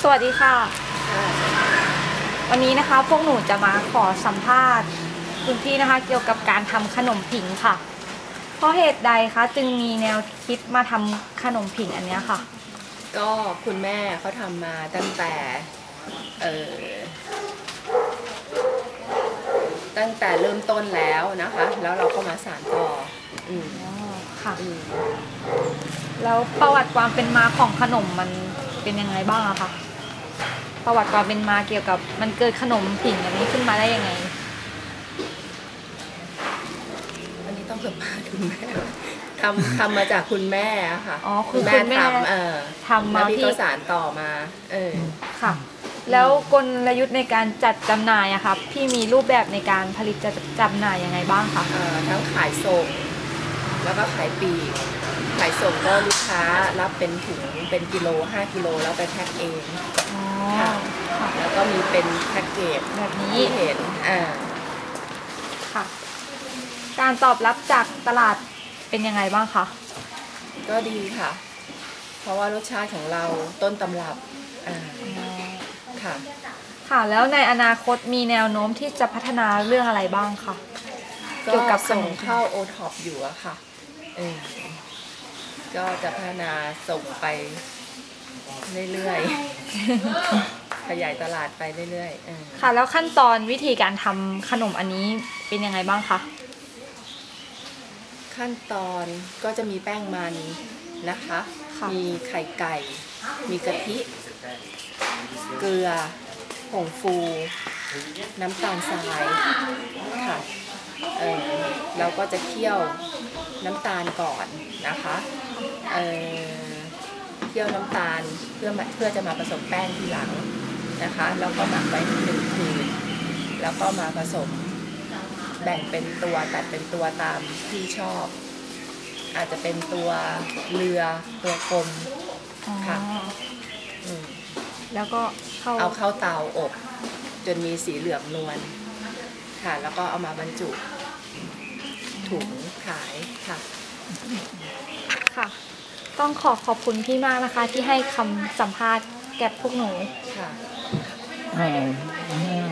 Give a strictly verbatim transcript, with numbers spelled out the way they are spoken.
วัสดีค่ะวันนี้นะคะพวกหนูจะมาขอสัมภาษณ์คุณพี่นะคะเกี่ยวกับการทำขนมผิงค่ะเพราะเหตุใดคะจึงมีแนวคิดมาทำขนมผิงอันนี้ค่ะก็คุณแม่เขาทำมาตั้งแต่เอ่อตั้งแต่เริ่มต้นแล้วนะคะแล้วเราก็มาสานต่ออืมค่ะแล้วประวัติความเป็นมาของขนมมันเป็นยังไงบ้างอะคะประวัติความเป็นมาเกี่ยวกับมันเกิดขนมผิงอันนี้ขึ้นมาได้ยังไงอันนี้ต้องสัมภาษณ์คุณแม่ทำทำมาจากคุณแม่อะค่ะอ๋อคุณแม่ทำเออทำมาพี่เขาสานต่อมาเออค่ะแล้วกลยุทธ์ในการจัดจำหน่ายอะค่ะพี่มีรูปแบบในการผลิตจะจำหน่ายยังไงบ้างคะเอ่อทั้งขายส่งแล้วก็ขายปลีกขายส่งก็ลูกค้ารับเป็นถุงเป็นกิโลห้ากิโลแล้วไปแพ็คเองค่ะแล้วก็มีเป็นแพ็คเกจแบบนี้ที่เห็นอ่าค่ะการตอบรับจากตลาดเป็นยังไงบ้างคะก็ดีค่ะเพราะว่ารสชาติของเราต้นตำรับอ่าค่ะค่ะแล้วในอนาคตมีแนวโน้มที่จะพัฒนาเรื่องอะไรบ้างคะเกี่ยวกับส่งเข้าโอท็อปอยู่อะค่ะเออก็จะพัฒนาส่งไปเรื่อยๆขยายตลาดไปเรื่อยๆค่ะแล้วขั้นตอนวิธีการทำขนมอันนี้เป็นยังไงบ้างคะขั้นตอนก็จะมีแป้งมันนะคะมีไข่ไก่มีกะทิเกลือผงฟูน้ำตาลทรายค่ะเออเราก็จะเคี่ยวน้ำตาลก่อนนะคะเออเคี่ยวน้ำตาลเพื่อเพื่อจะมาผสมแป้งทีหลังนะคะแล้วก็หมักไว้หนึ่งคืนแล้วก็มาผสมแบ่งเป็นตัวตัดเป็นตัวตามที่ชอบอาจจะเป็นตัวเรือตัวกลมค่ะแล้วก็เอาเข้าเตาอบจนมีสีเหลืองนวลค่ะแล้วก็เอามาบรรจุถุงขายค่ะค่ะต้องขอขอบคุณพี่มากนะคะที่ให้คำสัมภาษณ์แก่พวกหนูค่ะ